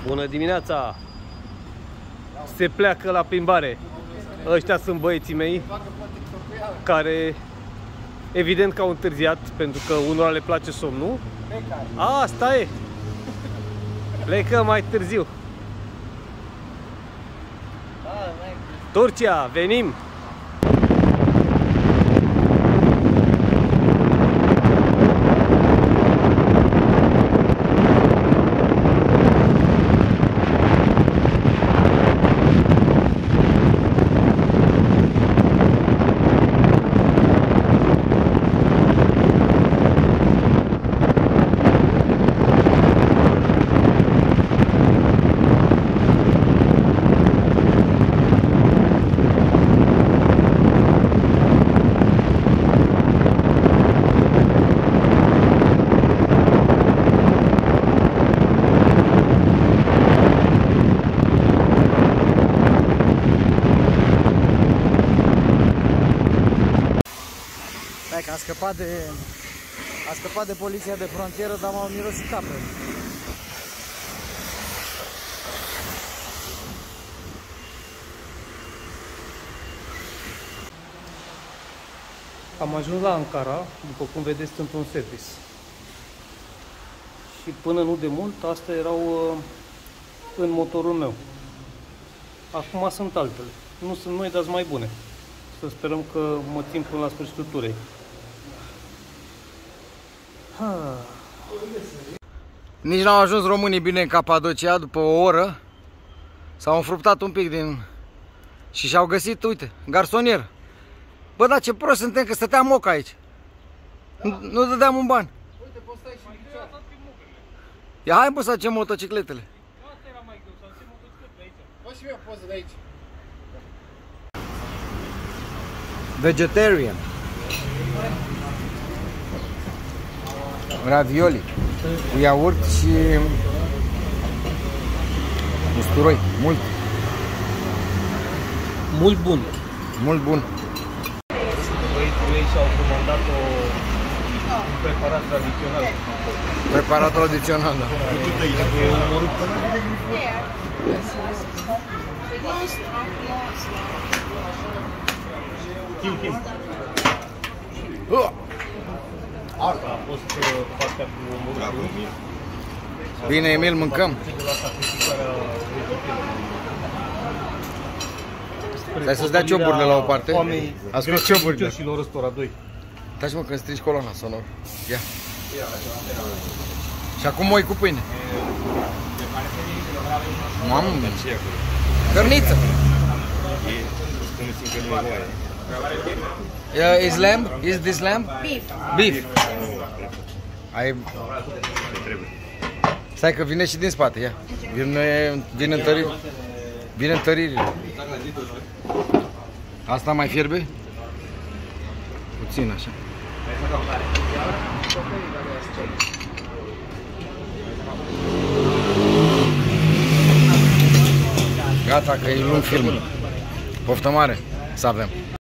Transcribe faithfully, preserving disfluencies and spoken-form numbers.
Bună dimineața! Se pleacă la plimbare. Ăștia sunt băieții mei care evident că au întârziat pentru că unora le place somnul. Asta e! Plecăm mai târziu. Turcia, venim! Că a scăpat de a scăpat de poliția de frontieră, dar m-au mirosit capre. Am ajuns la Ankara, după cum vedeți, într-un service. Și până nu de mult, astea erau uh, în motorul meu. Acum sunt altele. Nu sunt noi, dar sunt mai bune. Să sperăm că mă țin până la sfârșitul turei. Ha. Nici n-au ajuns românii bine în Capadocia după o oră. S-au înfruptat un pic din... și și-au găsit, uite, garsonier. Bă, dar ce prost suntem că stăteam moc aici. Nu, nu dădeam un ban. Uite, poți stai și picioare. Ia hai bă să facem motocicletele. Asta era mai greu, să facem motocicletele aici. Poți și eu poză de aici. Vegetarian. Ravioli cu iaurt și usturoi, mult. Mult bun. Mult bun. Băieții mei și-au comandat o, un preparat tradițional. Preparat tradițional, da. Kim, Kim. Asta a fost partea cu omorâtul. Bine, Emil, mâncăm. Stai să-ți dea cioburile la o parte. A scos cioburile. Și lor ăstora doi. Stai mă, când strici coloana sonor. Ia. Și acum moi cu pâine. Mamă, cărniță. Uh, is lamb? Is this lamb? Beef. Beef. Ai... Stai că vine și din spate, ia. Vine, vine întăriri. Vine întăririle. Asta mai fierbe? Puțin așa. Gata că e lung filmul. Poftă mare să avem.